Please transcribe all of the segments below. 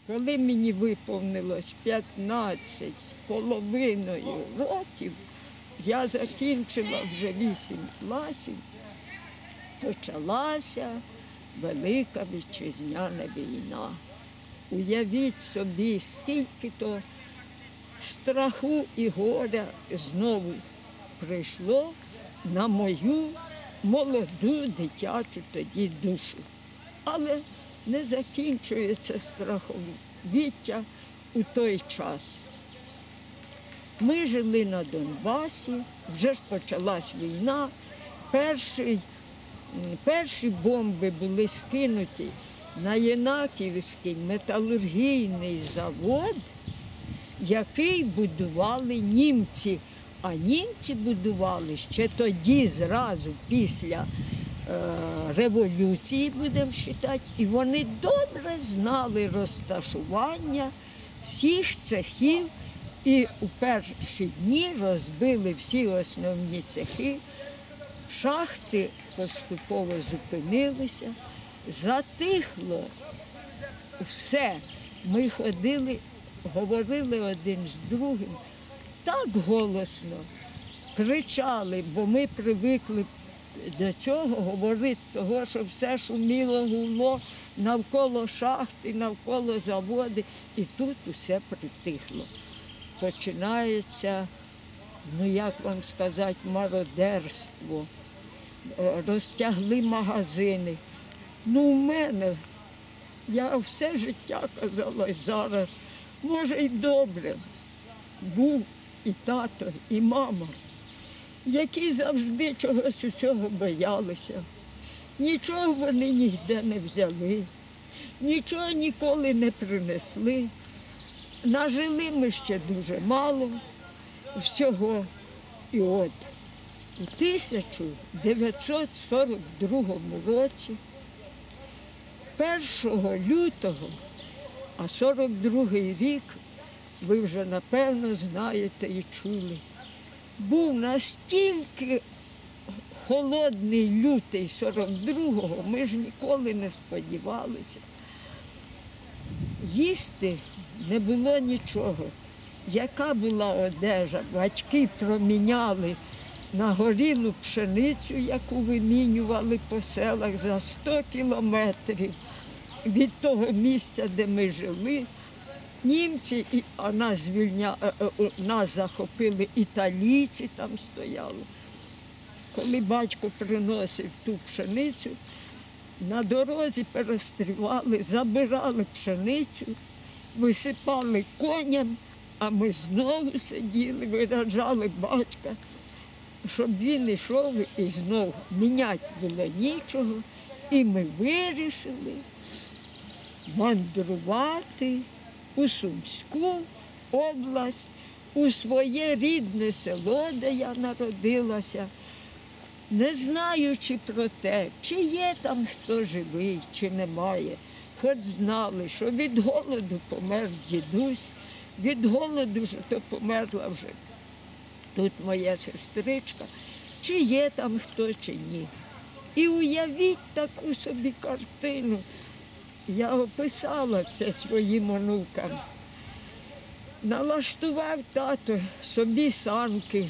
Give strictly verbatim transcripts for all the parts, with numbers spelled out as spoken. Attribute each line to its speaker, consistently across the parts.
Speaker 1: Коли мені виповнилось п'ятнадцять з половиною років, я закінчила вже вісім класів, почалася Велика Вітчизняна війна. Уявіть собі, скільки то страху і горя знову прийшло на мою молоду дитячу тоді душу. Але не закінчується страховіття у той час. Ми жили на Донбасі, вже ж почалась війна. Перші, перші бомби були скинуті на Єнакіївський металургійний завод, який будували німці. А німці будували ще тоді, зразу після е, революції, будемо вважати, і вони добре знали розташування всіх цехів, і у перші дні розбили всі основні цехи, шахти поступово зупинилися, затихло все. Ми ходили, говорили один з другим, так голосно кричали, бо ми привикли до цього говорити, того, що все шуміло, гуло навколо шахти, навколо заводи, і тут усе притихло. Починається, ну як вам сказати, мародерство, розтягли магазини. Ну, у мене, я все життя казала зараз, може й добре, був і тато, і мама, які завжди чогось усього боялися. Нічого вони ніде не взяли, нічого ніколи не принесли. Нажили ми ще дуже мало всього. І от у тисяча дев'ятсот сорок другому році, першого лютого, а сорок другий рік, ви вже, напевно, знаєте і чули, був настільки холодний лютий сорок другого, ми ж ніколи не сподівалися. Їсти не було нічого. Яка була одежа? Батьки проміняли на горілу пшеницю, яку вимінювали по селах за сто кілометрів від того місця, де ми жили. Німці, а нас, звільня... нас захопили італійці, там стояли. Коли батько приносив ту пшеницю, на дорозі перестрівали, забирали пшеницю, висипали коням, а ми знову сиділи, виряджали батька, щоб він йшов і знову. Міняти було нічого, і ми вирішили мандрувати у Сумську область, у своє рідне село, де я народилася, не знаючи про те, чи є там хто живий, чи немає. Хоч знали, що від голоду помер дідусь, від голоду ж то померла вже тут моя сестричка, чи є там хто, чи ні. І уявіть таку собі картину. Я описала це своїм онукам. Налаштував тато собі санки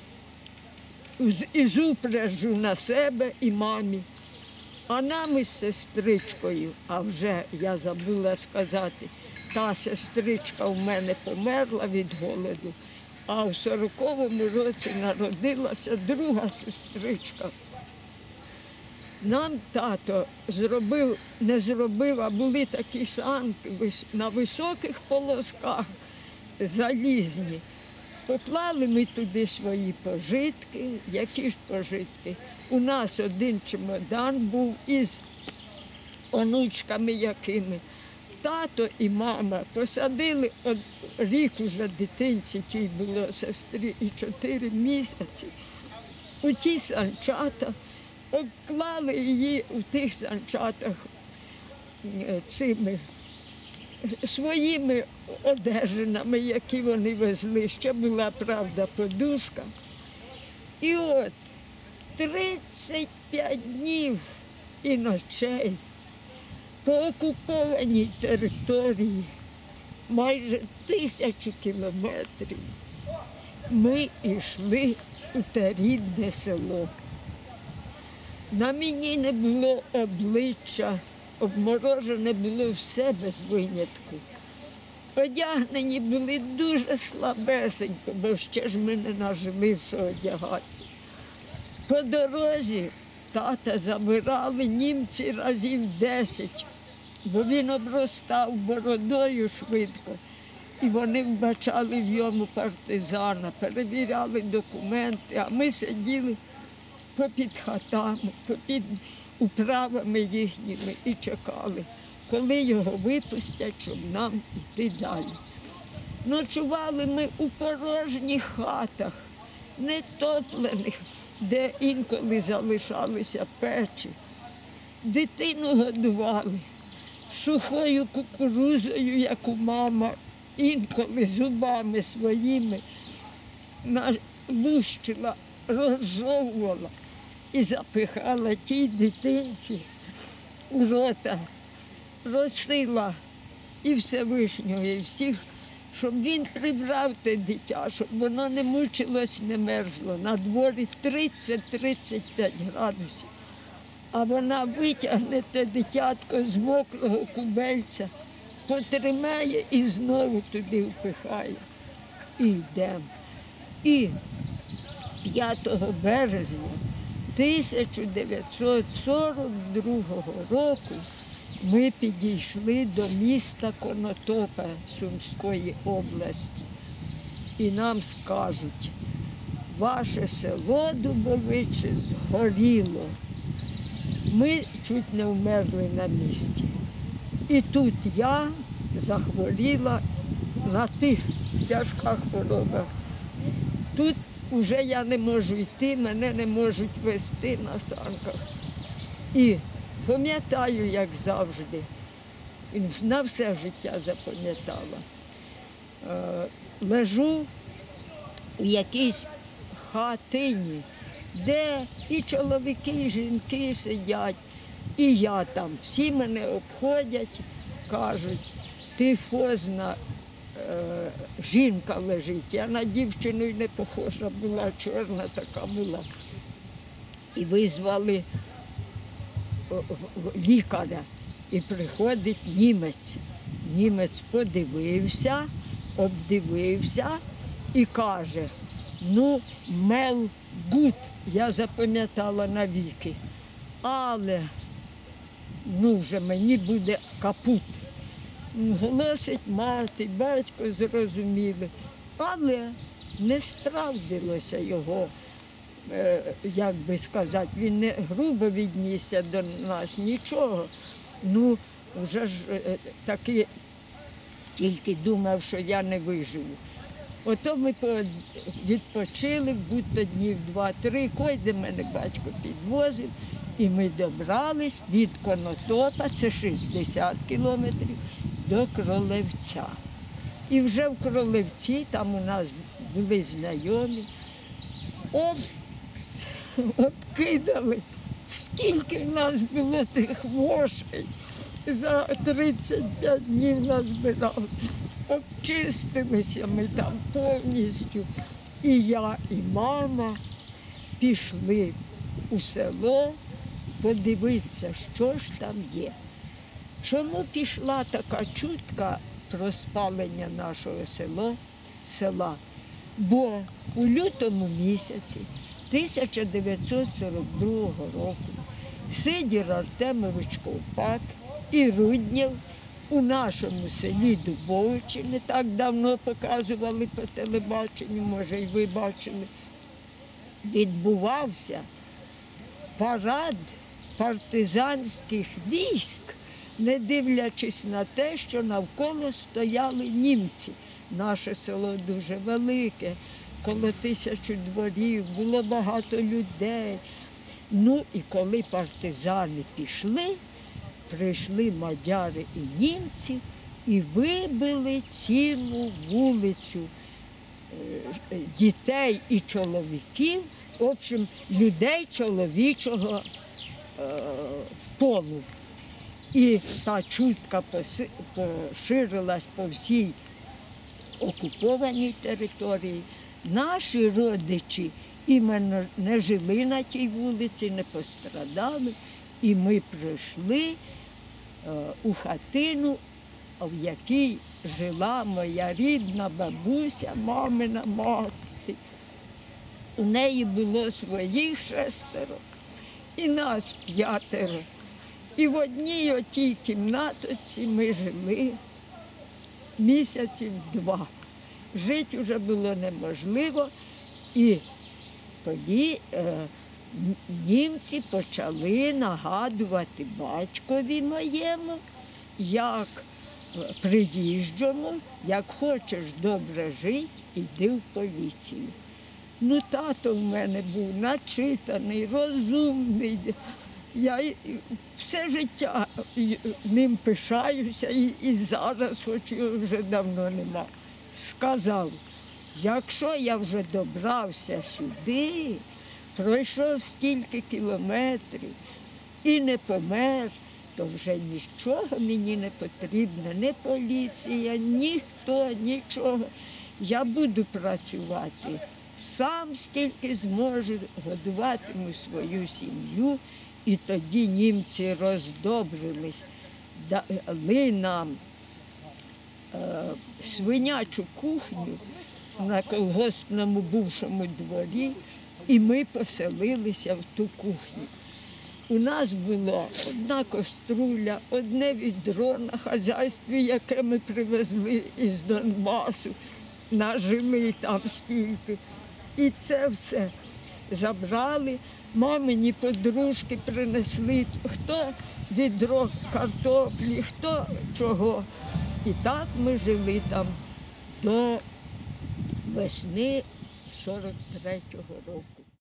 Speaker 1: із упряжу на себе і мамі. А нам із сестричкою, а вже я забула сказати, та сестричка в мене померла від голоду, а в сороковому році народилася друга сестричка. Нам тато зробив, не зробив, а були такі санки на високих полосках, залізні. Поклали ми туди свої пожитки. Які ж пожитки? У нас один чемодан був із онучками якими. Тато і мама посадили рік уже дитинці, тій було сестрі, і чотири місяці у ті санчата, обклали її у тих санчатах цими своїми одежинами, які вони везли. Ще була, правда, подушка. І от тридцять п'ять днів і ночей по окупованій території майже тисячу кілометрів ми йшли у те рідне село. На мені не було обличчя, обморожене було все без винятку. Одягнені були дуже слабесенько, бо ще ж ми не нажили, що одягатися. По дорозі тата забирали німці разів десять, бо він обростав бородою швидко. І вони вбачали в йому партизана, перевіряли документи, а ми сиділи попід хатами, попід управами їхніми і чекали, коли його випустять, щоб нам йти далі. Ночували ми у порожніх хатах, нетоплених, де інколи залишалися печі. Дитину годували сухою кукурузою, яку мама інколи зубами своїми лущила, розжовувала і запихала тій дитинці у рота, просила і Всевишнього, і всіх, щоб він прибрав те дитя, щоб воно не мучилось, не мерзло. На дворі тридцять - тридцять п'ять градусів. А вона витягне те дитятко з мокрого кубельця, потримає і знову туди впихає. І йдемо. І п'ятого березня тисяча дев'ятсот сорок другого року ми підійшли до міста Конотопа Сумської області. І нам скажуть, ваше село Дубовичі згоріло. Ми чуть не вмерли на місці. І тут я захворіла на тих тяжких хворобах. Тут вже я не можу йти, мене не можуть везти на санках. І пам'ятаю, як завжди, на все життя запам'ятала. Лежу в якійсь хатині, де і чоловіки, і жінки сидять, і я там. Всі мене обходять, кажуть, тифозна е, жінка лежить. Я на дівчину й не похожа була, чорна така була. І визвали лікаря, і приходить німець. Німець подивився, обдивився і каже, ну, мел гуд, я запам'ятала навіки, але, ну, вже мені буде капут. Голосить мати, батько зрозуміли, але не справдилося його, як би сказати, він не грубо віднісся до нас, нічого. Ну, вже ж таки тільки думав, що я не виживу. Ото ми відпочили, будь-то днів два-три, койде мене батько підвозив, і ми добрались від Конотопа, це шістдесят кілометрів, до Кролевця. І вже в Кролевці, там у нас були знайомі, об, обкидали, скільки в нас було тих вошей. За тридцять п'ять днів нас збирали. Обчистилися ми там повністю. І я, і мама пішли у село подивитися, що ж там є. Чому пішла така чутка про спалення нашого село, села? Бо у лютому місяці тисяча дев'ятсот сорок другого року Сидір Артемович Ковпак і Руднєв у нашому селі Дубовичі, не так давно показували по телебаченню, може й ви бачили, відбувався парад партизанських військ, не дивлячись на те, що навколо стояли німці. Наше село дуже велике, коло тисячі дворів, було багато людей. Ну і коли партизани пішли, прийшли мадяри і німці і вибили цілу вулицю дітей і чоловіків, в общем, людей чоловічого е, полу. І та чутка поси- поширилась по всій окупованій території. Наші родичі іменно не жили на тій вулиці, не пострадали. І ми прийшли е, у хатину, в якій жила моя рідна бабуся, мамина мати. У неї було своїх шестеро і нас п'ятеро. І в одній отій кімнатці ми жили місяців два. Жити вже було неможливо. І тоді е, німці почали нагадувати батькові моєму, як приїжджому, як хочеш добре жити, іди в поліцію. Ну, тато в мене був начитаний, розумний. Я й- все життя й- ним пишаюся і, і зараз, хоч його вже давно нема. Сказав, якщо я вже добрався сюди, пройшов стільки кілометрів і не помер, то вже нічого мені не потрібно, ні поліція, ніхто, нічого. Я буду працювати сам, скільки зможу, годуватиму свою сім'ю. І тоді німці роздобрились, дали нам е, свинячу кухню на колгоспному бувшому дворі, і ми поселилися в ту кухню. У нас була одна каструля, одне відро на хазяйстві, яке ми привезли із Донбасу, нажили там стільки. І це все забрали. Мамині подружки принесли, хто відро картоплі, хто чого. І так ми жили там до весни сорок третього року.